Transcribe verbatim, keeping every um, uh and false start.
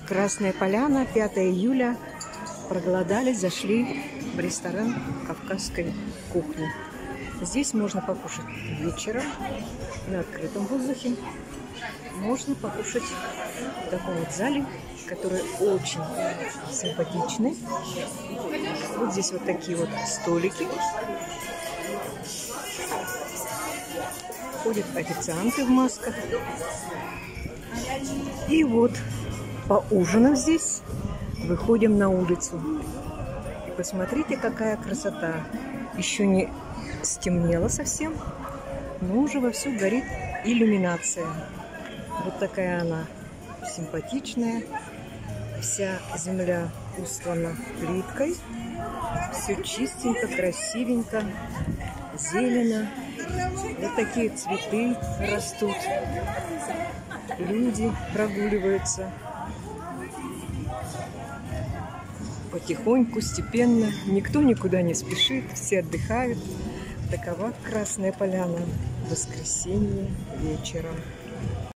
Красная Поляна, пятое июля. Проголодались, зашли в ресторан кавказской кухни. Здесь можно покушать вечером на открытом воздухе. Можно покушать в таком вот зале, который очень симпатичный. Вот здесь вот такие вот столики. Ходят официанты в масках. И вот, поужинав здесь, выходим на улицу. И посмотрите, какая красота. Еще не стемнело совсем, но уже вовсю горит иллюминация. Вот такая она симпатичная. Вся земля устлана плиткой. Все чистенько, красивенько, зелено. Вот такие цветы растут. Люди прогуливаются. Потихоньку, степенно. Никто никуда не спешит, все отдыхают. Такова Красная Поляна в воскресенье вечером.